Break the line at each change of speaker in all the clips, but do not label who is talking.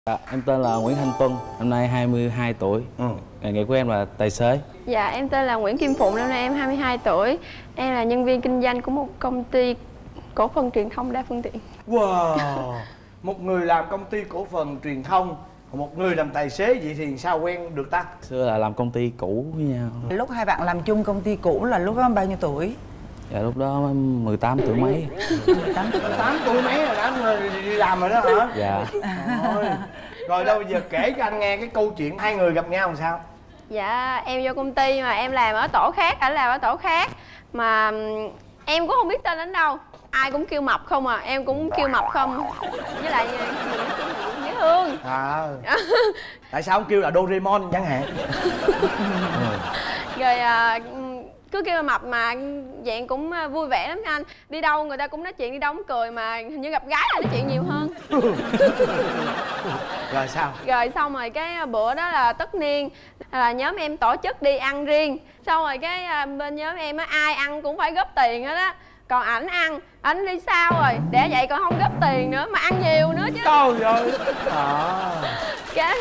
Em tên là Nguyễn Thanh Tuân, năm nay 22 tuổi. Nghề nghiệp của em là tài xế.
Dạ, em tên là Nguyễn Kim Phụng, năm nay em 22 tuổi. Em là nhân viên kinh doanh của một công ty cổ phần truyền thông đa phương tiện.
Wow, một người làm công ty cổ phần truyền thông, một người làm tài xế, vậy thì sao quen được ta?
Xưa là làm công ty cũ với nhau.
Lúc hai bạn làm chung công ty cũ là lúc đó bao nhiêu tuổi?
Dạ lúc đó 18 tuổi mấy.
18 tuổi mấy rồi đã đi làm rồi đó hả?
Dạ.
Rồi đâu bây giờ kể cho anh nghe cái câu chuyện hai người gặp nhau làm sao?
Dạ, em vô công ty mà em làm ở tổ khác, ảnh làm ở tổ khác. Mà em cũng không biết tên ảnh đâu. Ai cũng kêu Mập không à, em cũng kêu Mập không. Với lại mình nói chung là cũng dễ thương.
Tại sao không kêu là Doraemon chẳng hạn?
Rồi cứ kêu là Mập mà dạng cũng vui vẻ lắm anh. Đi đâu người ta cũng nói chuyện, đi đâu cũng cười, mà hình như gặp gái là nói chuyện nhiều hơn.
Rồi sao?
Rồi xong rồi cái bữa đó là tất niên, là nhóm em tổ chức đi ăn riêng. Xong rồi cái bên nhóm em á, ai ăn cũng phải góp tiền hết á. Còn ảnh ăn, ảnh đi sao rồi, để vậy còn không góp tiền nữa, mà ăn nhiều nữa chứ.
Trời ơi.
Cái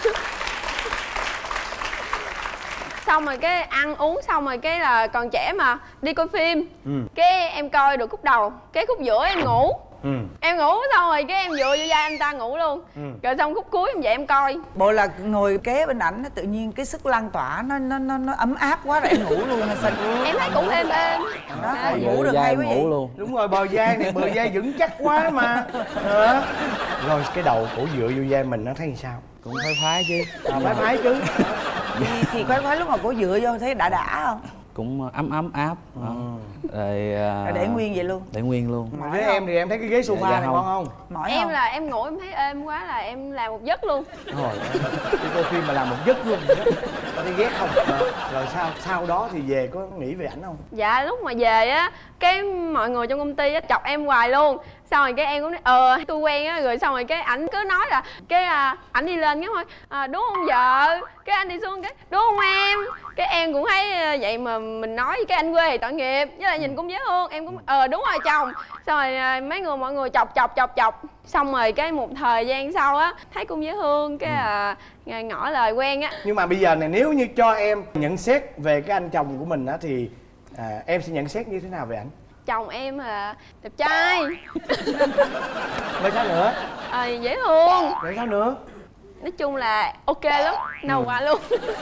xong rồi cái ăn uống xong rồi cái là còn trẻ mà đi coi phim. Cái em coi được khúc đầu, cái khúc giữa em ngủ. Em ngủ xong rồi cái em dựa vô vai anh ta ngủ luôn. Rồi xong khúc cuối em dậy em coi.
Bộ là ngồi kế bên ảnh tự nhiên cái sức lan tỏa nó ấm áp quá rồi em ngủ luôn hay sao?
Em thấy cũng êm êm
đó, ngủ được hay quá vậy.
Luôn.
Đúng rồi, bờ vai này bờ vai vững chắc quá mà. Rồi cái đầu cổ dựa vô vai mình nó thấy sao?
Cũng phái chứ.
Phái chứ.
Thì khoái lúc mà cổ dựa vô thấy đã không?
Cũng ấm áp. Rồi
để nguyên vậy luôn.
Để nguyên luôn.
Mà với em thì em thấy cái ghế sofa này ngon không?
Mỏi
em
không?
là em ngủ em thấy êm quá là em làm một giấc luôn.
Rồi đi coi phim mà làm một giấc luôn đó. Có thấy ghét không? Rồi sau đó thì về có nghĩ về ảnh không?
Dạ lúc mà về á, cái mọi người trong công ty á chọc em hoài luôn. Xong rồi cái em cũng nói tôi quen á, rồi xong rồi cái ảnh cứ nói là cái ảnh đi lên cái thôi đúng không vợ, cái anh đi xuống cái đúng không em, cái em cũng thấy vậy mà mình nói với cái anh quê thì tội nghiệp, với lại nhìn cũng dễ thương, em cũng đúng rồi chồng. Xong rồi mọi người chọc xong rồi cái một thời gian sau á thấy cũng dễ thương, cái ngỏ lời quen á.
Nhưng mà bây giờ này, nếu như cho em nhận xét về cái anh chồng của mình á thì em sẽ nhận xét như thế nào về ảnh?
Chồng em là đẹp trai.
Rồi sao nữa?
Dễ thương.
Rồi sao nữa?
Nói chung là ok lắm, nào qua luôn.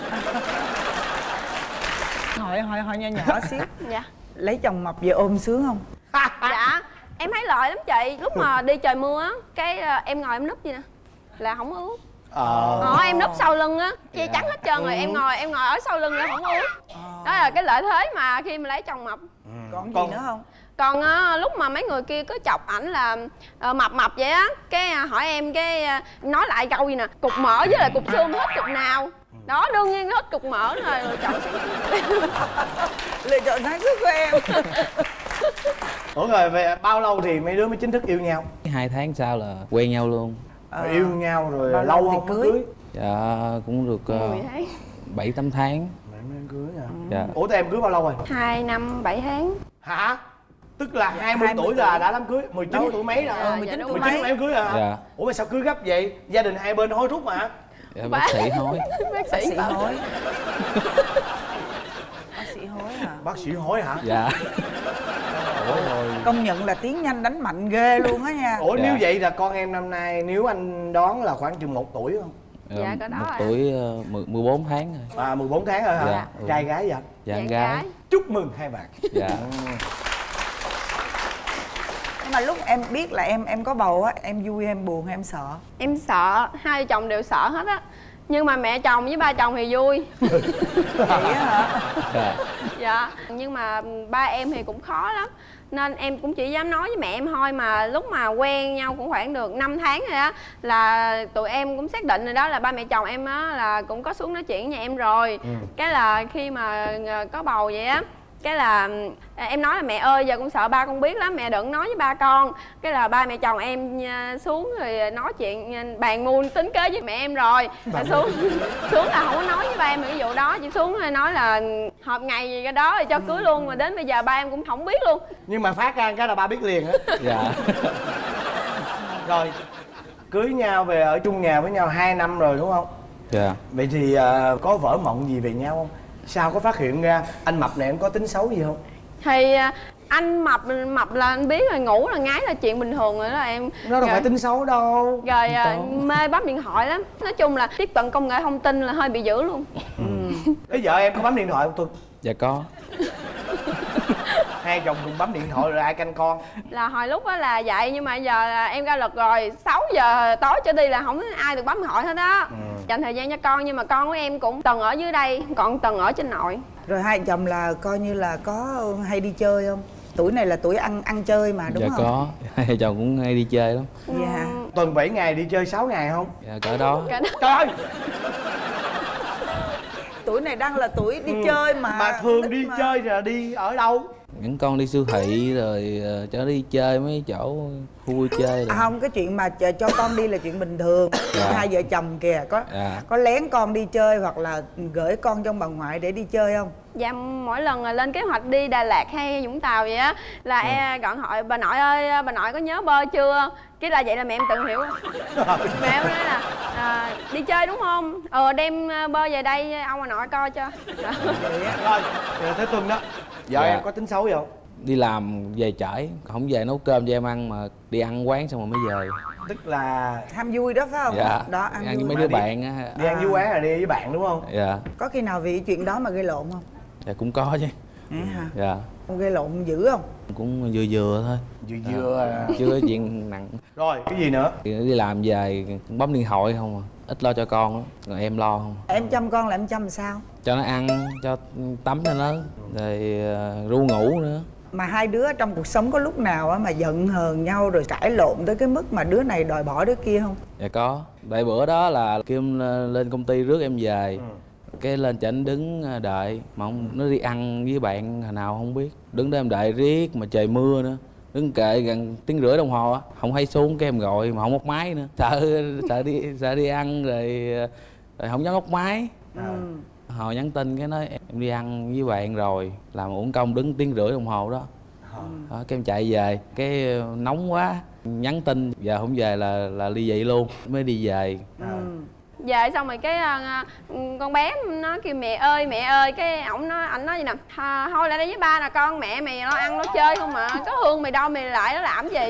Hỏi nhỏ xíu.
Dạ.
Lấy chồng mập về ôm sướng không?
Dạ, em thấy lợi lắm chị. Lúc mà đi trời mưa á, cái em ngồi em núp vậy nè là không ướt. Em núp sau lưng á, che chắn hết trơn rồi, em ngồi ở sau lưng là không ướt. Đó là cái lợi thế mà khi mà lấy chồng mập.
Còn gì nữa không?
Còn lúc mà mấy người kia cứ chọc ảnh là mập vậy á, cái hỏi em cái nói lại câu gì nè, cục mỡ với lại cục xương hết cục nào. Đó, đương nhiên hết cục mỡ rồi, lựa chọn
lựa chọn sáng suốt của em.
Ủa rồi về bao lâu thì mấy đứa mới chính thức yêu nhau?
2 tháng sau là quen nhau luôn.
Yêu nhau rồi
bao
lâu
lâu thì
không
cưới?
Dạ cũng được
10 tháng.
7-8 tháng.
Em cưới hả?
Dạ.
Ủa tụi em cưới bao lâu rồi?
2 năm 7 tháng.
Hả? Tức là 20 tuổi là đã đám cưới, 19 tuổi mấy rồi?
19 tuổi
19 tuổi em cưới hả?
Dạ.
Ủa mà sao cưới gấp vậy? Gia đình hai bên hối thúc mà.
Dạ, bác sĩ hối.
Bác sĩ
hối. Bác sĩ hối hả?
Bác sĩ hối hả?
Dạ. Ủa rồi.
Công nhận là tiếng nhanh đánh mạnh ghê luôn á nha.
Ủa nếu vậy là con em năm nay nếu anh đoán là khoảng chừng 1 tuổi không?
Dạ có đó
1
rồi.
tuổi 14 tháng rồi.
14 tháng rồi hả?
Dạ.
Trai gái vậy?
Dạ gái.
Chúc mừng hai bạn.
Dạ.
Nhưng mà lúc em biết là em có bầu á, em vui em buồn hay em sợ?
Em sợ, hai vợ chồng đều sợ hết á. Nhưng mà mẹ chồng với ba chồng thì vui.
Vậy á hả?
Dạ.
Dạ, nhưng mà ba em thì cũng khó lắm. Nên em cũng chỉ dám nói với mẹ em thôi. Mà lúc mà quen nhau cũng khoảng được 5 tháng rồi á, là tụi em cũng xác định rồi đó, là ba mẹ chồng em á là cũng có xuống nói chuyện với nhà em rồi. Cái là khi mà có bầu vậy á, cái là em nói là mẹ ơi giờ con sợ ba con biết lắm, mẹ đừng nói với ba con. Cái là ba mẹ chồng em xuống rồi nói chuyện bàn muôn tính kế với mẹ em rồi. Là xuống là không có nói với ba em về cái vụ đó, chỉ xuống nói là họp ngày gì cái đó rồi cho cưới luôn. Mà đến bây giờ ba em cũng không biết luôn.
Nhưng mà phát ra cái là ba biết liền á.
Dạ.
Rồi cưới nhau về ở chung nhà với nhau 2 năm rồi đúng không?
Dạ.
Vậy thì có vỡ mộng gì về nhau không? Sao có phát hiện ra anh Mập này anh có tính xấu gì không?
Thì anh mập là anh biết rồi, ngủ là ngái là chuyện bình thường rồi đó em.
Nó đâu phải tính xấu đâu.
Rồi mê bấm điện thoại lắm. Nói chung là tiếp cận công nghệ thông tin là hơi bị dữ luôn.
Cái vợ em có bấm điện thoại không Tuấn?
Dạ có.
Hai chồng cùng bấm điện thoại rồi ai canh con?
Là hồi lúc đó là vậy, nhưng mà giờ là em ra luật rồi, 6 giờ tối trở đi là không có ai được bấm điện thoại hết á. Dành thời gian cho con, nhưng mà con của em cũng từng ở dưới đây, còn từng ở trên nội.
Rồi hai chồng là coi như là có hay đi chơi không? Tuổi này là tuổi ăn chơi mà đúng
dạ
không?
Dạ có. Hai chồng cũng hay đi chơi lắm.
Dạ.
Tuần 7 ngày đi chơi 6 ngày không?
Dạ cỡ đó.
Trời ơi!
Tuổi này đang là tuổi đi chơi mà.
Mà thường đi chơi là đi ở đâu?
Những con đi siêu thị rồi cho đi chơi mấy chỗ khu vui chơi rồi.
Không, cái chuyện mà cho con đi là chuyện bình thường.
Dạ.
Hai vợ chồng kìa có lén con đi chơi hoặc là gửi con trong bà ngoại để đi chơi không?
Dạ mỗi lần lên kế hoạch đi Đà Lạt hay Vũng Tàu vậy á là em gọi hỏi bà nội ơi, bà nội có nhớ bơi chưa? Cái là vậy là mẹ em tự hiểu. Mẹ em nói là đi chơi đúng không? Đem bơi về đây ông bà nội coi cho.
Rồi, tới Tuần đó. Vợ em có tính xấu gì không?
Đi làm về trễ, không về nấu cơm cho em ăn mà đi ăn quán xong rồi mới về.
Tức là
ham vui đó phải không?
Dạ.
Đó, ăn
với
vui.
mấy đứa bạn á.
đi ăn với quán là đi với bạn đúng không?
Dạ.
Có khi nào vì chuyện đó mà gây lộn không?
Dạ cũng có chứ.
Hả?
Dạ.
Không gây lộn dữ không?
Cũng vừa vừa thôi.
Vừa
Chưa có chuyện nặng.
Rồi cái gì nữa?
Đi làm về bấm điện thoại không à, ít lo cho con đó. Rồi em lo không.
Em chăm con là em chăm làm sao?
Cho nó ăn, cho tắm cho nó, rồi ru ngủ nữa.
Mà hai đứa trong cuộc sống có lúc nào mà giận hờn nhau rồi cãi lộn tới cái mức mà đứa này đòi bỏ đứa kia không?
Dạ có. Tại bữa đó là Kim lên công ty rước em về. Cái lên chảnh đứng đợi mà nó đi ăn với bạn hồi nào không biết, đứng đó em đợi riết mà trời mưa nữa, đứng kệ gần tiếng rưỡi đồng hồ á, không hay xuống. Cái em gọi mà không bắt máy nữa, sợ đi ăn rồi không dám bắt máy. Hồi nhắn tin cái nói em đi ăn với bạn rồi, làm uổng công đứng tiếng rưỡi đồng hồ đó. Đó, cái em chạy về, cái nóng quá nhắn tin giờ không về là ly dị luôn, mới đi về.
Về xong rồi cái con bé nó kêu mẹ ơi, cái ảnh nói gì nè, thôi lại đây với ba nè con, mẹ mày lo ăn nó chơi không mà, có Hương mày đâu mày lại nó làm gì.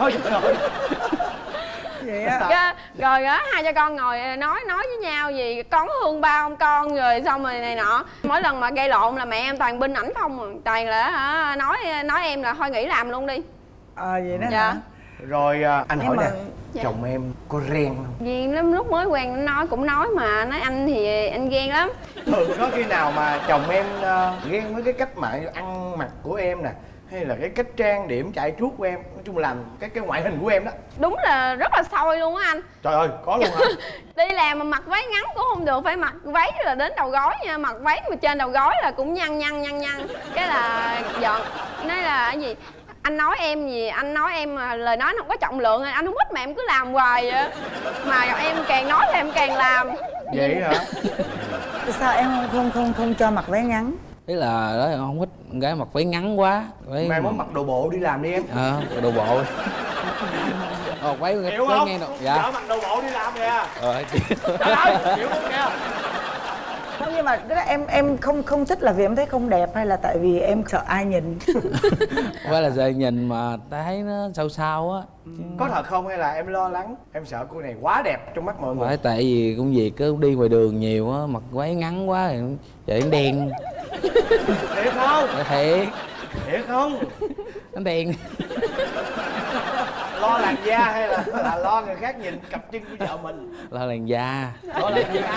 Vậy á.
Rồi á hai cha con ngồi nói với nhau gì con có Hương ba không con, rồi xong rồi này nọ. Mỗi lần mà gây lộn là mẹ em toàn binh ảnh không à. Toàn là nói em là thôi nghỉ làm luôn đi.
Vậy đó
dạ.
hả?
Rồi anh hỏi nè,
dạ.
chồng em có ghen không?
Ghen lắm, lúc mới quen nó cũng nói mà, nói anh thì anh ghen lắm.
Thường có khi nào mà chồng em ghen với cái cách mà ăn mặc của em nè, hay là cái cách trang điểm chạy chuốt của em, nói chung làm cái ngoại hình của em đó?
Đúng là rất là soi luôn á anh.
Trời ơi, có luôn hả?
Đi làm mà mặc váy ngắn cũng không được, phải mặc váy là đến đầu gối nha, mặc váy mà trên đầu gối là cũng nhăn. Cái là giận, nói là cái gì anh nói em gì, anh nói em mà lời nói nó không có trọng lượng, anh không thích mà em cứ làm hoài vậy. Mà em càng nói thì em càng làm.
Vậy hả?
Sao em không cho mặc váy ngắn?
Thế là đó, không thích con gái mặc váy ngắn quá.
Mày muốn mặc đồ bộ đi làm đi em.
Đồ bộ. Váy
hiểu không?
Nghe dạ.
Chở mặc đồ bộ đi làm kìa.
Trời
ơi, hiểu không kìa?
Không, nhưng mà cái đó em không thích là vì em thấy không đẹp hay là tại vì em sợ ai nhìn?
Quá là giờ nhìn mà thấy nó sao á.
Có thật không hay là em lo lắng, em sợ cô này quá đẹp trong mắt mọi người?
Phải tại vì công việc cứ đi ngoài đường nhiều á, mặc váy ngắn quá thì trời nó đen.
Thiệt không? Thiệt không?
Nó đen.
Lo làn da hay là lo người khác nhìn cặp chân của vợ mình?
Lo làn da.
Lo làn da.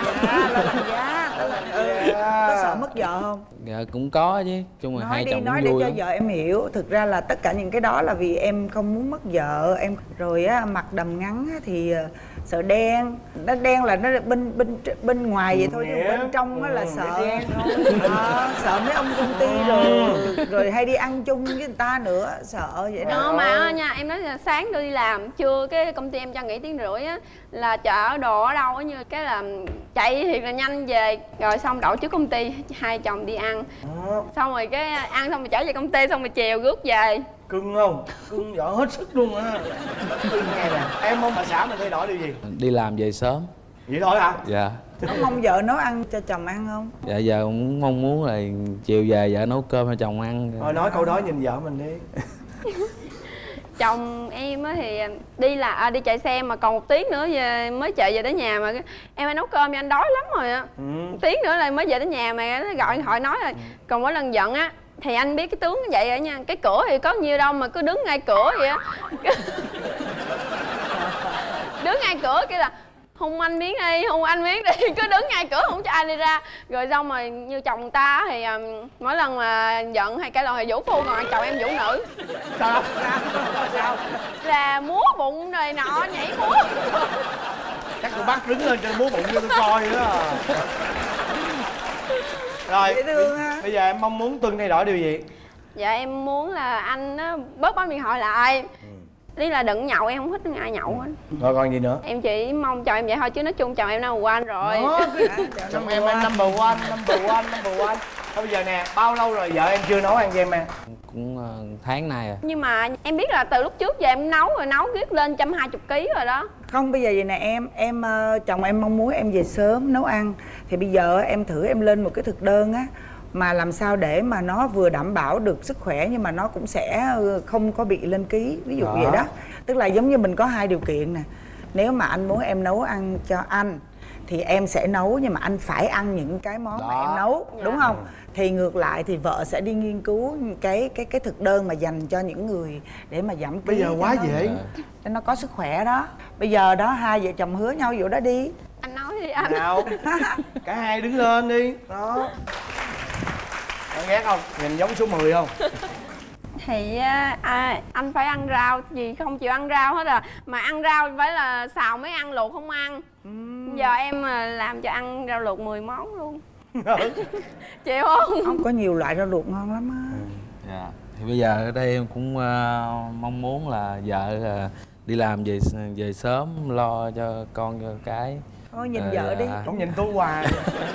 Có sợ mất vợ không?
Dạ cũng có chứ, chung là hai chồng
nói
cũng vui
để cho vợ em hiểu. Thực ra là tất cả những cái đó là vì em không muốn mất vợ em. Rồi á, mặc đầm ngắn á, thì sợ đen. Nó đen là nó bên ngoài vậy thôi, chứ bên trong á là sợ. Sợ mấy ông công ty rồi hay đi ăn chung với người ta nữa, sợ vậy đó.
Mà nha, em nói là sáng tôi đi làm, trưa cái công ty em cho nghỉ tiếng rưỡi á, là chợ đồ ở đâu á, như cái là chạy thiệt là nhanh về, rồi xong đậu trước công ty, hai chồng đi ăn. Xong rồi cái ăn xong rồi trở về công ty, xong rồi chiều rước về.
Cưng không? Cưng vợ hết sức luôn á. Cưng nghe nè, em mong bà xã mình thay đổi điều gì?
Đi làm về sớm.
Vậy thôi hả?
Dạ.
Có mong vợ nấu ăn cho chồng ăn không?
Dạ giờ cũng mong muốn là chiều về vợ nấu cơm cho chồng ăn.
Thôi nói câu đó nhìn vợ mình đi.
Chồng em á thì đi chạy xe mà còn 1 tiếng nữa về mới chạy về tới nhà mà em phải nấu cơm cho anh đói lắm rồi á. 1 tiếng nữa là mới về tới nhà mà nó gọi điện thoại nói rồi. Còn mỗi lần giận á thì anh biết cái tướng như vậy rồi nha, cái cửa thì có nhiêu đâu mà cứ đứng ngay cửa vậy á. Đứng ngay cửa kia là hung anh miếng đi, hung anh miếng đi, cứ đứng ngay cửa không cho ai đi ra. Rồi xong rồi như chồng người ta thì mỗi lần mà giận hay cãi lộn thì vũ phu, còn chồng em vũ nữ.
Sao?
Là múa bụng rồi nọ, nhảy múa.
Chắc tôi bắt đứng lên cho múa bụng cho tôi coi đó à. Rồi,
Dễ thương ha.
bây giờ em mong muốn Tuân thay đổi điều gì?
Dạ em muốn là anh á bớt bấm điện thoại lại. Ý là đừng nhậu, em không thích ai nhậu hết.
Rồi còn gì nữa?
Em chỉ mong chồng em vậy thôi chứ nói chung chồng em number one rồi.
Chồng em number one. Thôi bây giờ nè, bao lâu rồi vợ em chưa nấu ăn cho em ăn?
Cũng tháng nay à.
Nhưng mà em biết là từ lúc trước giờ em nấu riết lên 120 kg rồi đó.
Không, bây giờ vậy nè em chồng em mong muốn em về sớm nấu ăn. Thì bây giờ em thử em lên một cái thực đơn á, mà làm sao để mà nó vừa đảm bảo được sức khỏe nhưng mà nó cũng sẽ không có bị lên ký, ví dụ vậy đó. Tức là giống như mình có 2 điều kiện nè. Nếu mà anh muốn em nấu ăn cho anh thì em sẽ nấu, nhưng mà anh phải ăn những cái món mà em nấu, đúng không? Thì ngược lại thì vợ sẽ đi nghiên cứu cái thực đơn mà dành cho những người để mà giảm ký.
Bây giờ quá dễ
cho nó có sức khỏe đó. Bây giờ đó hai vợ chồng hứa nhau vụ đó đi.
Anh nói đi anh.
nào. Cả hai đứng lên đi. Đó. Bạn ghét không? Nhìn giống số 10 không?
Thì anh phải ăn rau, gì không chịu ăn rau hết à. Mà ăn rau phải là xào mới ăn, luộc không ăn. Giờ em làm cho ăn rau luộc 10 món luôn. Chịu không?
Không, có nhiều loại rau luộc ngon lắm á.
Dạ. Thì bây giờ ở đây em cũng mong muốn là vợ đi làm về sớm lo cho con cho cái.
Thôi nhìn vợ đi.
Không nhìn tôi hoài.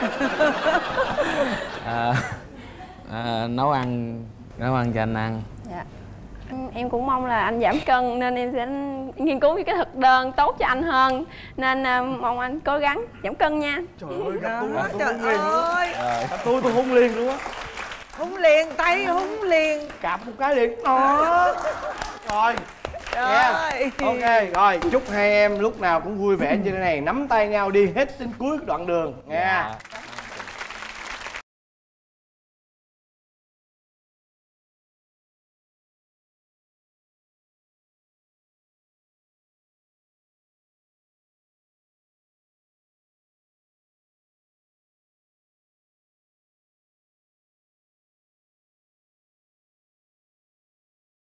Nấu ăn cho anh ăn.
Dạ. Em cũng mong là anh giảm cân nên em sẽ nghiên cứu những cái thực đơn tốt cho anh hơn. Nên mong anh cố gắng giảm cân nha.
Trời ơi, gặp tôi
Trời
hung liền luôn.
ơi.
Gặp tôi hung liền luôn á.
Hung liền, tay hung liền.
Cạp một cái liền. Đó. Rồi.
Trời.
Ok, rồi chúc hai em lúc nào cũng vui vẻ như thế này, nắm tay nhau đi hết đến cuối đoạn đường nha.